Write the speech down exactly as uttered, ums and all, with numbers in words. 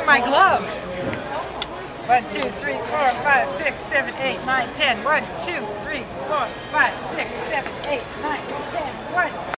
my glove. One, two, three, four, five, six, seven, eight, nine, ten. One, two, three, four, five, six, seven, eight, nine, ten. One.